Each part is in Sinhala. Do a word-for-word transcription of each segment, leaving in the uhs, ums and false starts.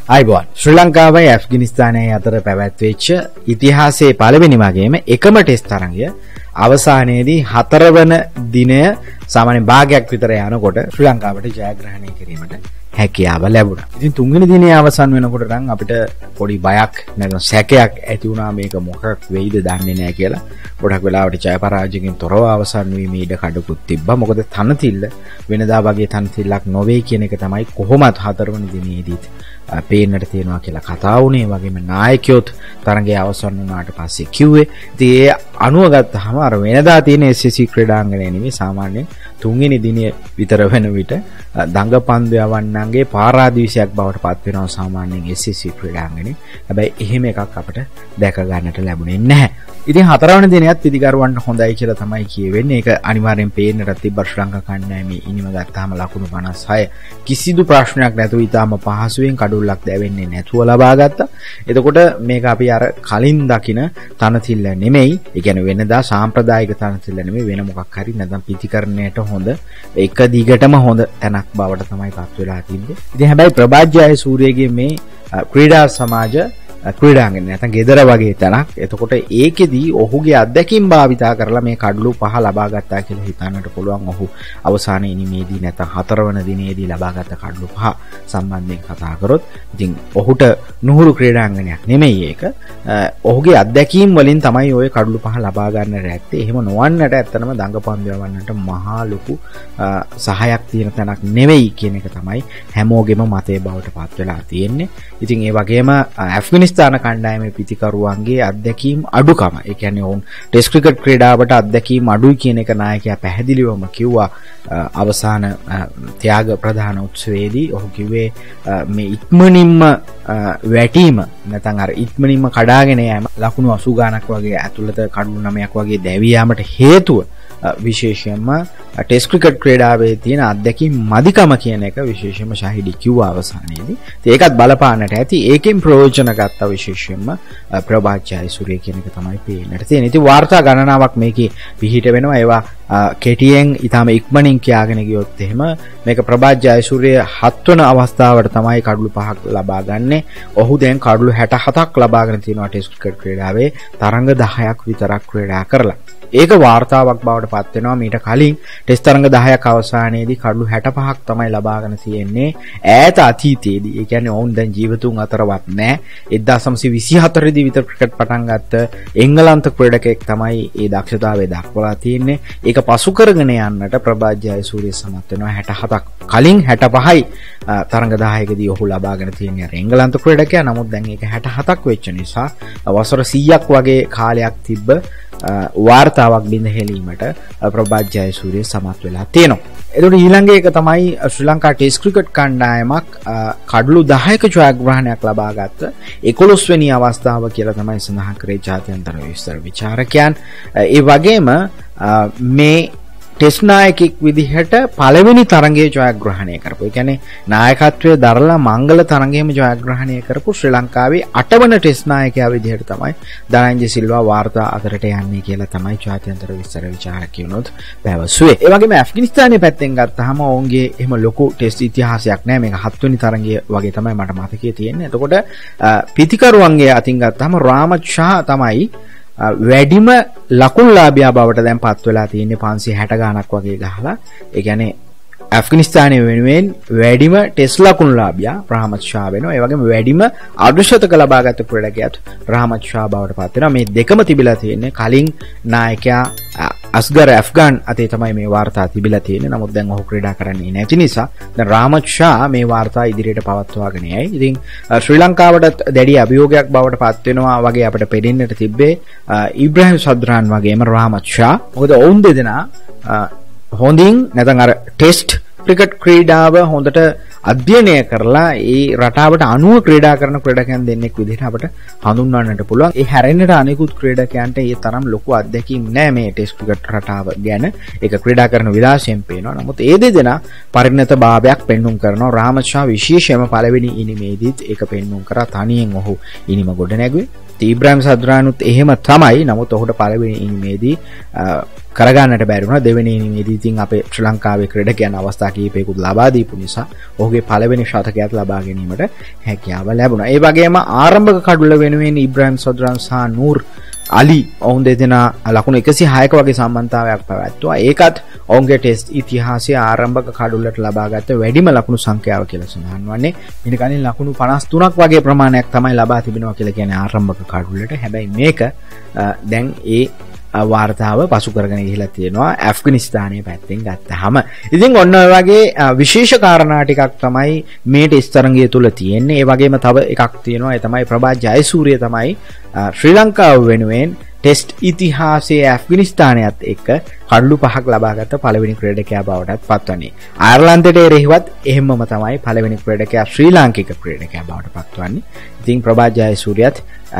අයිබෝන් ශ්‍රී ලංකාවයි ඇෆ්ගනිස්තානයේ අතර පැවැත්වෙච්ච ඉතිහාසයේ පළවෙනි වගේම එකම ටෙස්ට් තරඟය අවසානයේදී හතරවන දිනය සාමාන්‍ය භාගයක් විතර යනකොට ශ්‍රී ලංකාවට ජයග්‍රහණය කිරීමට හැකියාව ලැබුණා. ඉතින් තුන්වෙනි දිනේ අවසන් වෙනකොට නම් අපිට පොඩි බයක් නැත්නම් සැකයක් ඇති වුණා මේක මොකක් වෙයිද දන්නේ නැහැ කියලා. ගොඩක් වෙලාවට ජය පරාජයකින් තොරව අවසන් වීමේ ඉඩ කඩකුත් තිබ්බා. මොකද තනතිල්ල වෙනදා වගේ තනතිල්ලක් නොවේ කියන එක තමයි කොහොමත් හතරවෙනි දිනේදීත් පේන්නට තියෙනවා කියලා කතා වුණේ. වගේම නායකයොත් තරඟය අවසන් වුණාට පස්සේ කිව්වේ. ඉතින් ඒ අනුව ගත්තාම අර වෙනදා තියෙන එස් එස් සී ක්‍රීඩාංගණය නෙවෙයි සාමාන්‍යයෙන් තුන්වෙනි දිනේ විතර වෙන විට දඟපන්දු යවන්නන්ගේ පාරාදීසයක් බවට පත් වෙනවා සාමාන්‍යයෙන් එස් එස් සී ක්‍රීඩාංගණේ. හැබැයි එහෙම එකක් අපිට දැක ගන්නට ලැබුණේ නැහැ. ඉතින් හතරවන දිනයත් පිටිකරුවන්ට හොඳයි කියලා තමයි කියවෙන්නේ. ඒක අනිවාර්යෙන් පේන්නට තිබ්බ ශ්‍රී ලංකා කණ්ඩායමේ ඉනිම ගත්තාම ලකුණු පනස් හය කිසිදු ප්‍රශ්නයක් නැතුව ඉතාම පහසුවෙන් කඩුල්ලක් දැවෙන්නේ නැතුව ලබා ගත්තා. එතකොට මේක අපි අර කලින් දකින තනතිල්ල නෙමෙයි. ඒ කියන්නේ වෙනදා සාම්ප්‍රදායික තනතිල්ල නෙමෙයි වෙන මොකක් හරි නැත්නම් පිටිකරණයට හොඳ එක දිගටම හොඳ තැනක් බවට තමයි පත් වෙලා තිබ්බේ. ඉතින් හැබැයි ප්‍රභාත් ජයසූරියගේ මේ ක්‍රීඩා සමාජ ක්‍රීඩාංගණය නැත්නම් ගෙදර වගේ තැනක්. එතකොට ඒකෙදී ඔහුගේ අත්දැකීම් භාවිතා කරලා මේ කඩලු පහ ලබා ගත්තා කියලා හිතන්නට පුළුවන්. ඔහු අවසානයේ ඉනිමේදී නැත්නම් හතරවන දිනේදී ලබා ගත්ත කඩලු පහ සම්බන්ධයෙන් කතා කරොත් ඉතින් ඔහුට නුහුරු ක්‍රීඩාංගණයක් නෙමෙයි ඒක. ඔහුගේ අත්දැකීම් වලින් තමයි ওই කඩලු පහ ලබා ගන්නට ඇත්තේ. එහෙම නොවන්නට ඇත්තනම දඟපන්දු යවන්නට මහා ලොකු සහයක් තියෙන තැනක් නෙවෙයි කියන එක තමයි හැමෝගෙම මතය බවට පත් වෙලා තියෙන්නේ. ඉතින් ඒ වගේම ඇෆ්ගනිස්තාන කණ්ඩායමේ පිටිකරුවන්ගේ අත්දැකීම් අඩුකම. ඒ කියන්නේ ඔවුන් ටෙස්ට් ක්‍රිකට් ක්‍රීඩාවට අත්දැකීම් අඩුයි කියන එක නායකයා පැහැදිලිවම කිව්වා අවසාන ත්‍යාග ප්‍රදාන උත්සවයේදී. ඔහු කිව්වේ මේ ඉක්මනින්ම වැටීම නැත්නම් අර ඉක්මනින්ම කඩාගෙන යෑම ලකුණු අසූ ගාණක් වගේ ඇතුළත කඩලු නවයක් වගේ දැවී යාමට හේතුව විශේෂයෙන්ම ටෙස්ට් ක්‍රිකට් ක්‍රීඩාවේ තියෙන අත්දැකීම් මදිකම කියන එක විශේෂයෙන්ම ශාහිඩි කිව්වා අවසානයේදී. ඉතින් ඒකත් බලපාන්නට ඇති. ඒකෙන් ප්‍රයෝජන ගත්තා විශේෂයෙන්ම ප්‍රභාත් ජයසූරිය කියන එක තමයි පේන්නට තියෙන්නේ. ඉතින් වාර්තා ගණනාවක් මේකේ පිහිට වෙනවා. ඒවා කෙටියෙන් ඊටාම ඉක්මනින් කියාගෙන ගියොත් එහෙම මේක ප්‍රභාත් ජයසූරිය හත්වන අවස්ථාවට තමයි කඩලු පහක් ලබා ගන්නෙ. ඔහු දැන් කඩලු හැට හතක් ලබාගෙන තියෙනවා ටෙස්ට් ක්‍රිකට් ක්‍රීඩාවේ තරඟ දහයක් විතරක් ක්‍රීඩා කරලා. ඒක වාර්තාවක් බවට පත් වෙනවා. මීට කලින් ටෙස්ට් තරඟ දහයක් අවසානයේදී කඩලු හැට පහක් තමයි ලබාගෙන තියෙන්නේ ඈත අතීතයේදී. ඒ කියන්නේ ඔවුන් දැන් ජීවතුන් අතරවත් නැහැ. එක්දාස් නවසිය විසිහතර දී විතර ක්‍රිකට් පටන් ගත්ත එංගලන්ත ක්‍රීඩකෙක් තමයි ඒ දක්ෂතාවය දක්වලා තියෙන්නේ. ඒක පසු කරගෙන යන්නට ප්‍රභාත් ජයසූරිය සමත් වෙනවා. හැට හතක් කලින් හැට පහයි තරඟ දහයකදී ඔහු ලබාගෙන තියෙන්නේ අර එංගලන්ත ක්‍රීඩකයා. නමුත් දැන් ඒක හැට හතක් වෙච්ච නිසා වසර සීයක් වගේ කාලයක් තිබ්බ වාර්තාවක් බිඳ හෙලීමට ප්‍රභාත් ජයසූරිය සමත් වෙලා තියෙනවා. එතකොට ඊළඟ එක තමයි ශ්‍රී ලංකා ටෙස්ට් ක්‍රිකට් කණ්ඩායමක් කඩලු දහයක ජයග්‍රහණයක් ලබා ගත්ත එකොළොස් වෙනි අවස්ථාව කියලා තමයි සඳහන් කරේ ජාත්‍යන්තර විස්තර විචාරකයන්. ඒ වගේම මේ ටෙස්ට් නායකෙක් විදිහට පළවෙනි තරඟයේ ජයග්‍රහණය කරපු. ඒ කියන්නේ නායකත්වයේ දරලා මංගල තරඟයේම ජයග්‍රහණය කරපු ශ්‍රී ලංකාවේ අටවන ටෙස්ට් නායකයා විදිහට තමයි දනංජය සිල්වා වාර්තා අතරට යන්නේ කියලා තමයි ජාත්‍යන්තර විස්තර විචාරකයන්ොත් පැවසුවේ. ඒ වගේම ඇෆ්ගනිස්තානයේ පැත්තෙන් ගත්තාම ඔවුන්ගේ එහෙම ලොකු ටෙස්ට් ඉතිහාසයක් නැහැ. මේක හත්වෙනි තරඟය වගේ තමයි මට මතකයේ තියෙන්නේ. එතකොට පිටිකරුවන්ගේ අතින් ගත්තාම රාමත් ෂා තමයි වැඩිම ලකුණුලාභියා බවට දැන් පත් වෙලා තියෙන්නේ පන්සිය හැට ගාණක් වගේ ගහලා. ඒ කියන්නේ ඇෆ්ගනිස්තානයේ වෙනුවෙන් වැඩිම ටෙස්ට් ලකුණුලාභියා රහමත් ෂා වෙනවා. ඒ වගේම වැඩිම අර්ධශතක ලබාගත් ක්‍රීඩකයාත් රහමත් ෂා බවට පත් වෙනවා. මේ දෙකම තිබිලා තියෙන්නේ කලින් නායකයා අස්ගර් ඇෆ්ගාන් අතේ තමයි මේ වාර්තා තිබිලා තියෙන්නේ. නමුත් දැන් ඔහු ක්‍රීඩා කරන්නේ නැති නිසා දැන් රහමත් ෂා මේ වාර්තා ඉදිරියට පවත්වාගෙන යයි. ඉතින් ශ්‍රී ලංකාවට දැඩි අභියෝගයක් බවට පත් වෙනවා වගේ අපිට පෙනෙන්නට තිබ්බේ ඉබ්‍රාහිම් සද්රාන් වගේම රහමත් ෂා. මොකද ඔවුන් දෙදෙනා හොඳින් නැත්නම් අර ටෙස්ට් ක්‍රිකට් ක්‍රීඩාව හොඳට අධ්‍යයනය කරලා ඒ රටාවට අනුව ක්‍රීඩා කරන ක්‍රීඩකයන් දෙන්නෙක් විදිහට අපිට හඳුන්වන්නට පුළුවන්. ඒ හැරෙන්නට අනෙකුත් ක්‍රීඩකයන්ට ඒ තරම් ලොකු අත්දැකීම් නැහැ මේ ටෙස්ට් ක්‍රිකට් රටාව ගැන. ඒක ක්‍රීඩා කරන විලාසයෙන් පේනවා. නමුත් ඒ දෙදෙනා පරිණත භාවයක් පෙන්눔 කරනවා. රාමත් ෂා විශේෂයෙන්ම පළවෙනි ඉනිමේදීත් ඒක පෙන්눔 කරා. තනියෙන් ඔහු ඉනිම ගොඩ නැගුවේ. ඉබ්‍රාහිම් සද්රානුත් එහෙම තමයි. නමුත් ඔහුට පළවෙනි ඉනිමේදී කරගන්නට බැරි වුණා. දෙවෙනි ඉනිමේදී ඉතින් අපේ ශ්‍රී ලංකාවේ ක්‍රීඩකයන් අවස්ථා කිහිපයකුත් ලබා දීපු නිසා ඔහුගේ පළවෙනි ශතකයත් ලබා ගැනීමට හැකියාව ලැබුණා. ඒ වගේම ආරම්භක කඩුල්ල වෙනුවෙන් ඉබ්‍රාහිම් සද්රාන් සහ නූර් අලි ඔවුන් දෙදෙනා ලකුණු එකසිය හයක වගේ සම්බන්ධතාවයක් පැවැත්තුවා. ඒකත් ඔවුන්ගේ ටෙස්ට් ඉතිහාසයේ ආරම්භක කඩුල්ලට ලබාගත් වැඩිම ලකුණු සංඛ්‍යාව කියලා සඳහන් වන්නේ. ඊට කලින් ලකුණු පනස් තුනක් වගේ ප්‍රමාණයක් තමයි ලබා තිබෙනවා කියලා කියන්නේ ආරම්භක කඩුල්ලට. හැබැයි මේක දැන් ඒ වාර්තාව පසු කරගෙන ගිහිලා තියෙනවා ඇෆ්ගනිස්තානයේ පැත්තෙන් ගත්තාම. ඉතින් ඔන්න ඔය වගේ විශේෂ කාරණා ටිකක් තමයි මේ ටෙස්ට් තරඟය තුල තියෙන්නේ. ඒ වගේම තව එකක් තියෙනවා. ඒ තමයි ප්‍රභාත් ජයසූරිය තමයි ශ්‍රී ලංකාව වෙනුවෙන් ටෙස්ට් ඉතිහාසයේ ඇෆ්ගනිස්තානයත් එක්ක කඩලු පහක් ලබාගත්ත පළවෙනි ක්‍රීඩකයා බවට පත්වන්නේ. අයර්ලන්තයට එරෙහිවත් එහෙමම තමයි පළවෙනි ක්‍රීඩකයා ශ්‍රී ලාංකික ක්‍රීඩකයා බවට පත්වන්නේ. ඉතින් ප්‍රභාත් ජයසූරියත්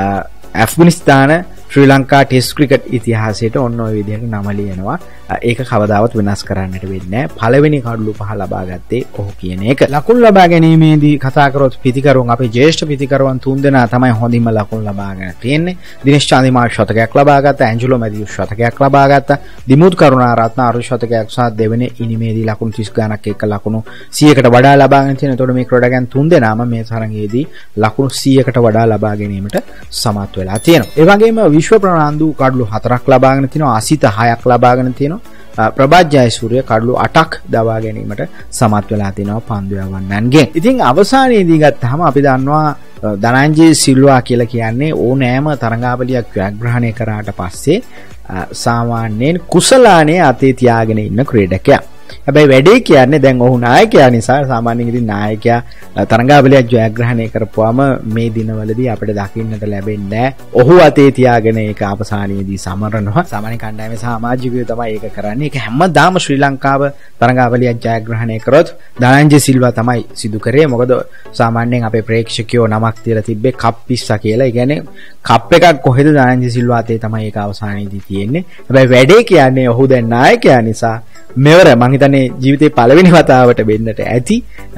ඇෆ්ගනිස්තාන ශ්‍රී ලංකා ටෙස්ට් ක්‍රිකට් ඉතිහාසයට ඔන්න ඔය විදිහට නම ලියනවා. ඒක කවදාවත් වෙනස් කරන්නට වෙන්නේ නැහැ. පළවෙනි කඩලු පහ ලබා ගත්තේ ඔහු කියන එක. ලකුණු ලබා ගැනීමේදී කතා කරොත් පිතිකරුවන් අපේ ජ්‍යෙෂ්ඨ පිතිකරුවන් තුන්දෙනා තමයි හොඳින්ම ලකුණු ලබාගෙන තියෙන්නේ. දිනේෂ් චන්දිමාල් ශතකයක් ලබා ගත්තා, ඇන්ජලෝ මැතිව්ස් ශතකයක් ලබා ගත්තා, දිමුත් කරුණාරත්න අරු ශතකයක් සහ දෙවෙනි ඉනිමේදී ලකුණු තිස් ගණක් එක්ක ලකුණු සීයකට වඩා ලබාගෙන තියෙනවා. එතකොට මේ ක්‍රීඩකයන් තුන්දෙනාම මේ තරඟයේදී ලකුණු සීයකට වඩා ලබා ගැනීමට සමත් වෙලා තියෙනවා. ඒ වගේම විශ්ව ප්‍රනාන්දු කඩලු හතරක් ලබාගෙන තිනවා, අසිත හයක් ලබාගෙන තිනවා. ප්‍රභාත් ජයසූරිය කඩලු අටක් දවා ගැනීමට සමත් වෙලා තිනවා පන්දු යවන්නන්ගෙන්. ඉතින් අවසානයේදී ගත්තාම අපි දන්නවා ධනංජය සිල්වා කියලා කියන්නේ ඕනෑම තරඟාවලියක් ජයග්‍රහණය කරාට පස්සේ සාමාන්‍යයෙන් කුසලානේ අතේ තියාගෙන ඉන්න ක්‍රීඩකයා. හැබැයි වැඩේ කියන්නේ දැන් ඔහු නායකයා නිසා සාමාන්‍යයෙන් ඉතින් නායකයා තරඟාවලියක් ජයග්‍රහණය කරපුවාම මේ දිනවලදී අපිට දකින්නට ලැබෙන්නේ ඔහු අතේ තියාගෙන ඒක අවසානයේදී සමරනවා. සාමාන්‍ය කණ්ඩායමේ සමාජිකයෝ තමයි ඒක කරන්නේ. ඒක හැමදාම ශ්‍රී ලංකාව තරඟාවලියක් ජයග්‍රහණය කරොත් ධනංජය සිල්වා තමයි සිදු කරේ. මොකද සාමාන්‍යයෙන් අපේ ප්‍රේක්ෂකයෝ නමක් තියලා තිබ්බේ කප් පිස්සා කියලා. ඒ කියන්නේ කප් එකක් කොහෙද ධනංජය සිල්වා අතේ තමයි ඒක අවසානයේදී තියෙන්නේ. හැබැයි වැඩේ කියන්නේ ඔහු දැන් නායකයා නිසා මෙවර මං හිතන්නේ ජීවිතේ පළවෙනි වතාවට වෙන්නට ඇති.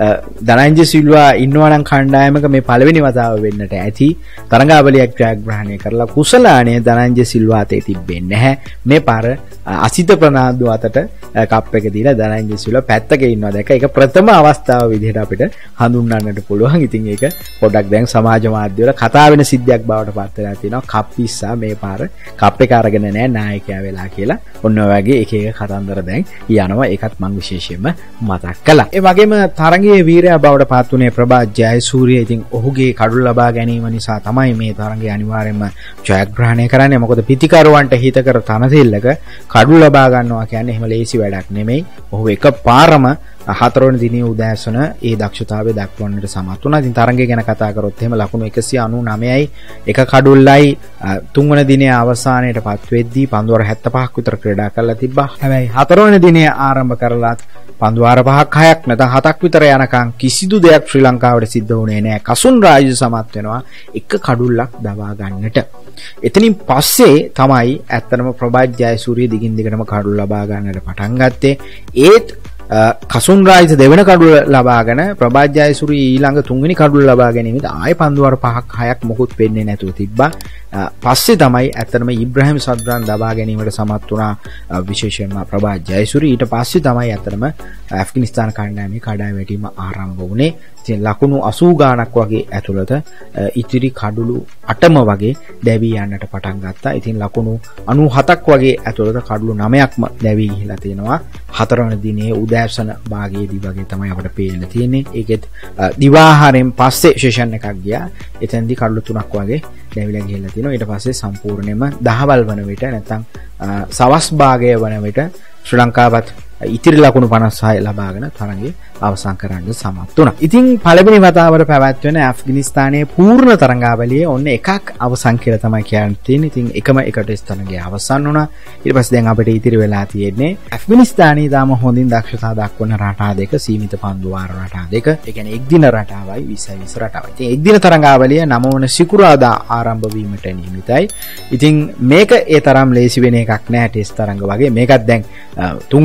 ධනංජය සිල්වා ඉන්නවා නම් කණ්ඩායමක මේ පළවෙනි වතාව වෙන්නට ඇති. තරඟාවලියක් ජයග්‍රහණය කරලා කුසලානේ ධනංජය සිල්වා අතේ තිබෙන්නේ නැහැ. මේ පාර අසිත ප්‍රනාන්දු අතට කප් එක දීලා ධනංජය සිල්වා පැත්තක ඉන්නවා. දැක ඒක ප්‍රථම අවස්ථාව විදිහට අපිට හඳුන්වන්නට පුළුවන්. ඉතින් ඒක පොඩ්ඩක් දැන් සමාජ මාධ්‍ය වල කතා වෙන සිද්ධියක් බවට පත් වෙලා තියෙනවා. කප් පිස්සා මේ පාර කප් එක අරගෙන නැහැ නායකයා වෙලා කියලා. ඔන්න ඔය වගේ එක එක කතන්දර දැන් යනවා. ඒකත් මම විශේෂයෙන්ම මතක් කළා. ඒ වගේම තරගයේ වීරයා බවට පත් වුණේ ප්‍රභාත් ජයසූරිය. ඉතින් ඔහුගේ කඩුල ලබා ගැනීම නිසා තමයි මේ තරගය අනිවාර්යයෙන්ම ජයග්‍රහණය කරන්නේ. මොකද පිතිකරුවන්ට හිතකර තනතෙල්ලක කඩුල ලබා ගන්නවා කියන්නේ එහෙම ලේසි වැඩක් නෙමෙයි. ඔහු එකපාරම හතරවෙනි දිනේ උදෑසන ඒ දක්ෂතාවය දක්වන්නට සමත් වුණා. ඉතින් තරගය ගැන කතා කරොත් එහෙම ලකුණු එකසිය අනූනවයයි එක කඩුල්ලයි තුන්වෙනි දිනේ අවසානයේටපත් වෙද්දී පන්දුවර හැත්තෑපහක් විතර ක්‍රීඩා කරලා තිබ්බා. හැබැයි හතරවෙනි දිනේ ආරම්භ කරලාත් පන්දුවාර පහක් හයක් නැත්නම් හතක් විතර යනකම් කිසිදු දෙයක් ශ්‍රී ලංකාවට සිද්ධ වුණේ නැහැ. කසුන් රාජ්‍ය සමත් වෙනවා එක කඩුල්ලක් දවා ගන්නට. එතනින් පස්සේ තමයි ඇත්තටම ප්‍රභාත් ජයසූරිය දිගින් දිගටම කඩුල් ලබා ගන්නට පටන් ගත්තේ. ඒත් කසුන් රාජ්‍ය දෙවෙන කඩුල ලබාගෙන ප්‍රභාත් ජයසූරිය ඊළඟ තුන්වෙනි කඩුල ලබා ගැනීමද ආයෙ පන්දුවාර පහක් හයක් මොකුත් වෙන්නේ නැතුව තිබ්බා. පස්සේ තමයි ඇත්තටම ඉබ්‍රාහිම් සද්රාන් දබා ගැනීමට සමත් වුණා විශේෂයෙන්ම ප්‍රභාත් ජයසූරිය. ඊට පස්සේ තමයි ඇත්තටම ඇෆ්ගනිස්තාන කණ්ඩායමේ කඩාවැටීම වැටීම ආරම්භ වුණේ. ඉතින් ලකුණු අසූ ගාණක් වගේ ඇතුළත ඉතිරි කඩුළු අටම වගේ දැවී යන්නට පටන් ගත්තා. ඉතින් ලකුණු අනූහතක් වගේ ඇතුළත කඩුළු නවයක්ම දැවී ගිහිලා තියෙනවා. හතරවන දිනේ උදෑසන භාගයේදී වගේ තමයි අපිට පේන්න තියෙන්නේ. ඒකෙත් දිවාහාරයෙන් පස්සේ සෙෂන් එකක් ගියා. එතෙන්දී කඩුළු තුනක් වගේ දැවිලා ගිහිල්ලා තියෙනවා. ඊට පස්සේ සම්පූර්ණයෙන්ම දහවල් වන විට නැත්නම් සවස් භාගය වන විට ශ්‍රී ලංකාවත් ඉතිරි ලකුණු පනස් හය ලබාගෙන තරගය අවසන් කරන්න සමත් වුණා. ඉතින් පළවෙනි වතාවට පැවැත්වෙන ඇෆ්ගනිස්තානයේ පූර්ණ තරඟාවලියේ ඔන්න එකක් අවසන් කියලා තමයි කියන්න තියෙන්නේ. ඉතින් එකම එක ටෙස්ට් තරගය අවසන් වුණා. ඊට පස්සේ දැන් අපිට ඉතිරි වෙලා තියෙන්නේ ඇෆ්ගනිස්තානයේ තාම හොඳින් දක්ෂතා දක්වන රටා දෙක, සීමිත පන්දු වාර රටා දෙක. ඒ කියන්නේ එක් දින රටාවයි විසයි විස රටාවයි. ඉතින් එක් දින තරඟාවලිය නව වන සිකුරාදා ආරම්භ වීමට නියමිතයි. ඉතින් මේක ඒ තරම් ලේසි වෙන එකක් නෑ ටෙස්ට් තරඟ වගේ. මේකත් දැන් තුන්වෙනි දිනේ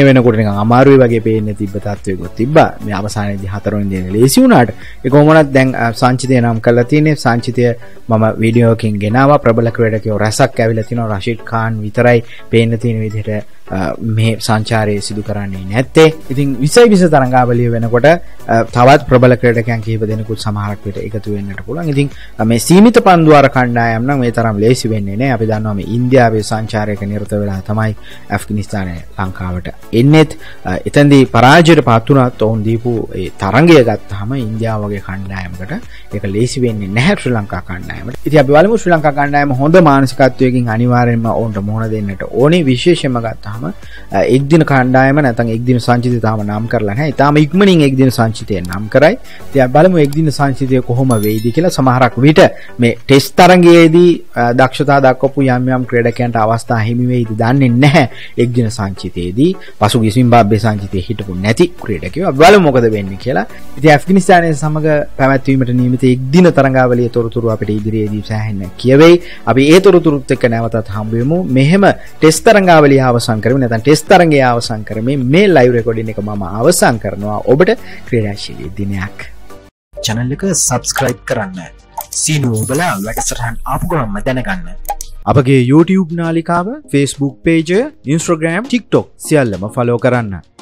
වෙනකොට නිකන් අමාරුයි වගේ පේන්නේ තිබ්බ තත්ත්වයක තිබ්බා. මේ අවසානයේදී හතරවෙනි දිනේ ලේසි වුණාට ඒ කොහොමවත් දැන් සංචිතය නම් කරලා තියෙන්නේ. සංචිතය මම වීඩියෝ එකකින් ගෙනාවා. ප්‍රබල ක්‍රීඩකයෝ රසක් ඇවිල්ලා තිනවා. රෂීඩ් ખાන් විතරයි පේන්න තියෙන විදිහට මේ සංචාරයේ සිදු කරන්නේ නැත්තේ. ඉතින් විසයි විස තරඟාවලිය වෙනකොට තවත් ප්‍රබල ක්‍රීඩකයන් කිහිප දෙනෙකුත් සමහරක් විට එකතු වෙන්නට පුළුවන්. ඉතින් මේ සීමිත පන්දුවාර කණ්ඩායම් නම් මේ තරම් ලේසි වෙන්නේ නැහැ. අපි දන්නවා මේ ඉන්දියාවේ සංචාරයක නිරත වෙලා තමයි ඇෆ්ගනිස්තානය ලංකාවට එන්නේත්. එතෙන්දී පරාජයට පත් වුණත් ඔවුන් දීපු ඒ තරඟය ගත්තාම ඉන්දියාව වගේ කණ්ඩායමකට ඒක ලේසි වෙන්නේ නැහැ ශ්‍රී ලංකා කණ්ඩායමට. ඉතින් අපි බලමු ශ්‍රී ලංකා කණ්ඩායම හොඳ මානසිකත්වයකින් අනිවාර්යෙන්ම ඔවුන්ට මුහුණ දෙන්නට ඕනේ. විශේෂයෙන්ම ගත්තාම එක් දින කණ්ඩායම නැත්නම් එක් දින සංචිතය තාම නම් කරලා නැහැ. ඊටාම ඉක්මනින් එක් දින සංචිතය නම් කරයි. ඉතින් අපි බලමු එක් දින සංචිතය කොහොම වෙයිද කියලා. සමහරක් විට මේ ටෙස්ට් තරඟයේදී දක්ෂතා දක්වපු යම් යම් ක්‍රීඩකයන්ට අවස්ථා හිමි වෙයිද දන්නේ නැහැ. එක් දින සංචිතයේදී පසුගිය සිම්බාබ්වේ සංචිතයේ හිටපු නැති ක්‍රීඩකයෝ අපි බලමු මොකද වෙන්නේ කියලා. ඉතින් ඇෆ්ගනිස්තානයේ සමග පැවැත්වීමට නියමිත එක් දින තරඟාවලියේ තොරතුරු අපිට ඉදිරියේදී සෑහෙන්න කියවෙයි. අපි ඒ තොරතුරුත් එක්ක නැවතත් හම්බ වෙමු. මෙහෙම ටෙස්ට් තරඟාවලිය අවසන් කරමු. නැත්නම් ටෙස්ට් තරඟය අවසන් කරමින් මේ ලයිව් රෙකෝඩින් එක මම අවසන් කරනවා. ඔබට ක්‍රීඩාශීලී දිනයක්. channel එක subscribe කරන්න. සීනුව බලා වැඩසටහන් ආපු ගමන්ම දැනගන්න. අපගේ YouTube නාලිකාව, Facebook page, Instagram, TikTok සියල්ලම follow කරන්න.